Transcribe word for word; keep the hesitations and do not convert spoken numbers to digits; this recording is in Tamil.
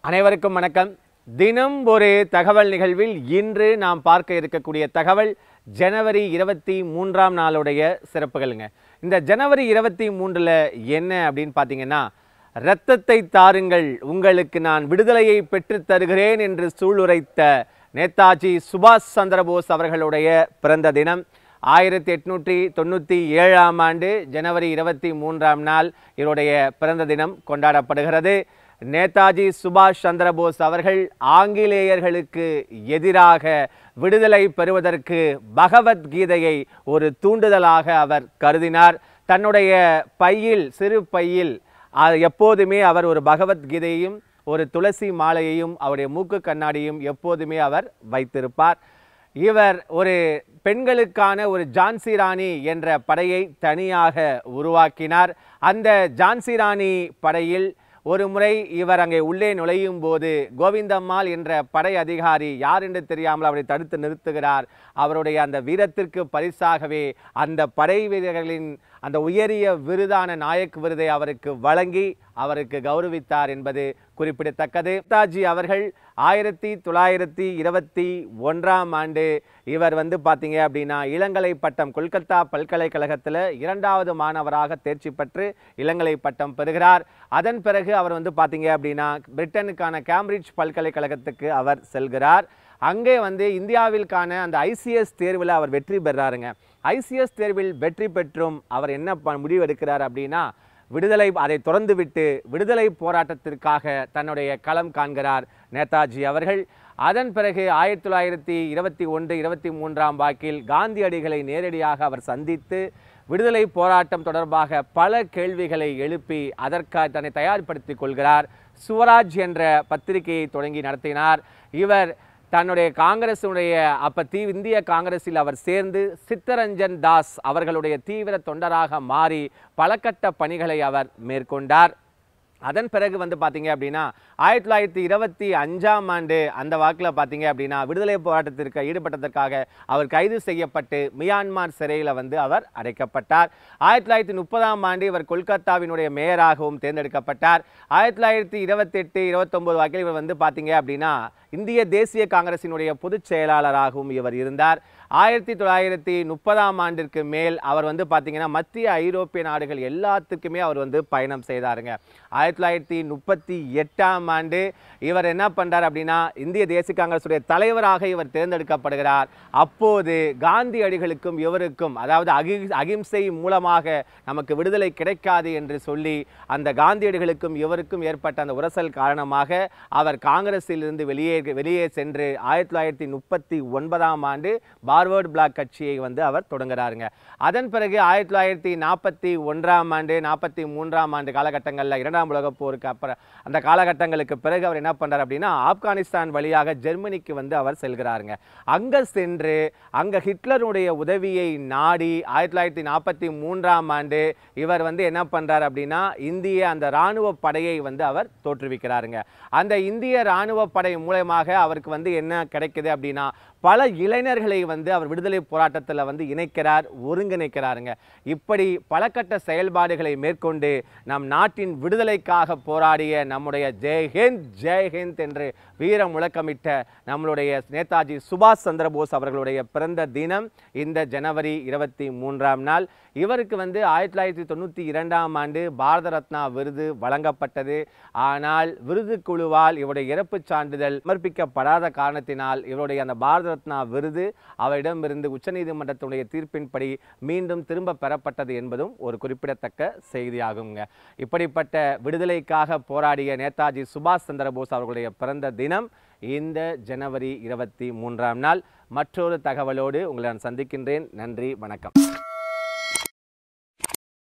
அனைவருக்கும் வணக்கம். தினம் ஒரு தகவல் நிகழ்வில் இன்று நாம் பார்க்க இருக்கக்கூடிய தகவல் ஜனவரி இருபத்தி மூன்றாம் நாளுடைய சிறப்புகளுங்க. இந்த ஜனவரி இருபத்தி மூன்றுல என்ன அப்படின்னு பார்த்தீங்கன்னா, இரத்தத்தை தாருங்கள், உங்களுக்கு நான் விடுதலையை பெற்றுத் தருகிறேன் என்று சூளுரைத்த நேதாஜி சுபாஷ் சந்திர போஸ் அவர்களுடைய பிறந்த தினம். ஆயிரத்தி எட்நூற்றி தொண்ணூற்றி ஏழாம் ஆண்டு ஜனவரி இருபத்தி மூன்றாம் நாள் இவருடைய பிறந்த தினம் கொண்டாடப்படுகிறது. நேதாஜி சுபாஷ் சந்திர போஸ் அவர்கள் ஆங்கிலேயர்களுக்கு எதிராக விடுதலை பெறுவதற்கு பகவத்கீதையை ஒரு தூண்டுதலாக அவர் கருதினார். தன்னுடைய பையில், சிறு பையில் எப்போதுமே அவர் ஒரு பகவத்கீதையையும் ஒரு துளசி மாலையையும் அவருடைய மூக்கு கண்ணாடியும் எப்போதுமே அவர் வைத்திருப்பார். இவர் ஒரு பெண்களுக்கான ஒரு ஜான்சி ராணி என்ற படையை தனியாக உருவாக்கினார். அந்த ஜான்சி ராணி படையில் ஒரு முறை இவர் அங்கே உள்ளே நுழையும் போது கோவிந்தம்மாள் என்ற படை அதிகாரி யார் என்று தெரியாமல் அவரை தடுத்து நிறுத்துகிறார். அவருடைய அந்த வீரத்திற்கு பரிசாகவே அந்த படை வீரர்களின் அந்த உயரிய விருதான நாயக் விருதை அவருக்கு வழங்கி அவருக்கு கௌரவித்தார் என்பது குறிப்பிடத்தக்கது. நேதாஜி அவர்கள் ஆயிரத்தி தொள்ளாயிரத்தி இருபத்தி ஒன்றாம் ஆண்டு இவர் வந்து பார்த்தீங்க அப்படின்னா இளங்கலை பட்டம் கொல்கத்தா பல்கலைக்கழகத்தில் இரண்டாவது மாணவராக தேர்ச்சி பெற்று இளங்கலை பட்டம் பெறுகிறார். அதன் பிறகு அவர் வந்து பார்த்தீங்க அப்படின்னா பிரிட்டனுக்கான கேம்பிரிட்ஜ் பல்கலைக்கழகத்துக்கு அவர் செல்கிறார். அங்கே வந்து இந்தியாவிற்கான அந்த ஐசிஎஸ் தேர்வில் அவர் வெற்றி பெறாருங்க. ஐசிஎஸ் தேர்வில் வெற்றி பெற்றும் அவர் என்ன முடிவு எடுக்கிறார் அப்படின்னா, விடுதலை அதை தொடர்ந்து விட்டு விடுதலை போராட்டத்திற்காக தன்னுடைய களம் காண்கிறார் நேதாஜி அவர்கள். அதன் பிறகு ஆயிரத்தி தொள்ளாயிரத்தி இருபத்தி ஒன்று இருபத்தி மூன்றாம் வாக்கில் காந்தியடிகளை நேரடியாக அவர் சந்தித்து விடுதலை போராட்டம் தொடர்பாக பல கேள்விகளை எழுப்பி அதற்காக தன்னை தயார்படுத்திக் கொள்கிறார். சுவராஜ் என்ற பத்திரிகையை தொடங்கி நடத்தினார். இவர் தன்னுடைய காங்கிரசுடைய அப்ப தீ இந்திய காங்கிரஸில் அவர் சேர்ந்து சித்தரஞ்சன் தாஸ் அவர்களுடைய தீவிர தொண்டராக மாறி பல கட்ட பணிகளை அவர் மேற்கொண்டார். அதன் பிறகு வந்து பார்த்தீங்க அப்படின்னா ஆயிரத்தி தொள்ளாயிரத்தி இருபத்தி அஞ்சாம் ஆண்டு அந்த வாக்கில் பார்த்தீங்க அப்படின்னா விடுதலை போராட்டத்திற்கு ஈடுபட்டதற்காக அவர் கைது செய்யப்பட்டு மியான்மர் சிறையில் வந்து அவர் அடைக்கப்பட்டார். ஆயிரத்தி தொள்ளாயிரத்தி முப்பதாம் ஆண்டு இவர் கொல்கத்தாவினுடைய மேயராகவும் தேர்ந்தெடுக்கப்பட்டார். ஆயிரத்தி தொள்ளாயிரத்தி இருபத்தி எட்டு இருபத்தொன்பது வாக்கில் இவர் வந்து பார்த்தீங்க அப்படின்னா இந்திய தேசிய காங்கிரசினுடைய பொதுச் செயலாளராகவும் இவர் இருந்தார். ஆயிரத்தி தொள்ளாயிரத்தி முப்பதாம் ஆண்டிற்கு மேல் அவர் வந்து பார்த்தீங்கன்னா மத்திய ஐரோப்பிய நாடுகள் எல்லாத்துக்குமே அவர் வந்து பயணம் செய்தாருங்க. ஆயிரத்தி தொள்ளாயிரத்தி முப்பத்தி எட்டாம் ஆண்டு இவர் என்ன பண்றார் அப்படின்னா இந்திய தேசிய காங்கிரசுடைய தலைவராக இவர் தேர்ந்தெடுக்கப்படுகிறார். அப்போது காந்தியடிகளுக்கும் இவருக்கும், அதாவது அகி அகிம்சை மூலமாக நமக்கு விடுதலை கிடைக்காது என்று சொல்லி அந்த காந்தியடிகளுக்கும் இவருக்கும் ஏற்பட்ட அந்த உரசல் காரணமாக அவர் காங்கிரஸில் இருந்து வெளியே வெளியே சென்று ஆயிரத்தி தொள்ளாயிரத்தி முப்பத்தி ஒன்பதாம் ஆண்டு பார்வர்ட் பிளாக் கட்சியை வந்து அவர் தொடங்குறாருங்க. அதன் பிறகு ஆயிரத்தி தொள்ளாயிரத்தி நாற்பத்தி ஒன்றாம் ஆண்டு நாற்பத்தி மூன்றாம் ஆண்டு காலகட்டங்களில் இரண்டாம் உலக போருக்கு அப்புறம் அந்த காலகட்டங்களுக்கு பிறகு அவர் என்ன பண்றார் அப்படின்னா ஆப்கானிஸ்தான் வழியாக ஜெர்மனிக்கு வந்து அவர் செல்கிறாருங்க. அங்க சென்று அங்க ஹிட்லருடைய உதவியை நாடி ஆயிரத்தி தொள்ளாயிரத்தி நாற்பத்தி மூன்றாம் ஆண்டு இவர் வந்து என்ன பண்றார் அப்படின்னா இந்திய அந்த இராணுவ படையை வந்து அவர் தோற்றுவிக்கிறாருங்க. அந்த இந்திய இராணுவ படை மூலமாக அவருக்கு வந்து என்ன கிடைக்குது அப்படின்னா பல இளைஞர்களை வந்து அவர் விடுதலை போராட்டத்தில் வந்து இணைக்கிறார், ஒருங்கிணைக்கிறாருங்க. இப்படி பல கட்ட செயல்பாடுகளை மேற்கொண்டு நம் நாட்டின் விடுதலைக்காக போராடிய நம்முடைய ஜெய்ஹிந்த் ஜெய்ஹிந்த் என்று வீர முழக்கமிட்ட நம்மளுடைய நேதாஜி சுபாஷ் சந்திர போஸ் அவர்களுடைய பிறந்த தினம் இந்த ஜனவரி இருபத்தி மூன்றாம் நாள். இவருக்கு வந்து ஆயிரத்தி தொள்ளாயிரத்தி தொண்ணூற்றி இரண்டாம் ஆண்டு பாரத ரத்னா விருது வழங்கப்பட்டது. ஆனால் விருது குழுவால் இவருடைய இறப்பு சான்றிதழ் சமர்ப்பிக்கப்படாத காரணத்தினால் இவருடைய அந்த பாரத ரத்னா விருது அவரிடமிருந்து உச்சநீதிமன்றத்துடைய தீர்ப்பின்படி மீண்டும் திரும்ப பெறப்பட்டது என்பதும் ஒரு குறிப்பிடத்தக்க செய்தியாகுங்க. இப்படிப்பட்ட விடுதலைக்காக போராடிய நேதாஜி சுபாஷ் சந்திர போஸ் அவர்களுடைய பிறந்த தினம் இந்த ஜனவரி இருபத்தி மூன்றாம் நாள். மற்றொரு தகவலோடு உங்களை நான் சந்திக்கின்றேன். நன்றி, வணக்கம்.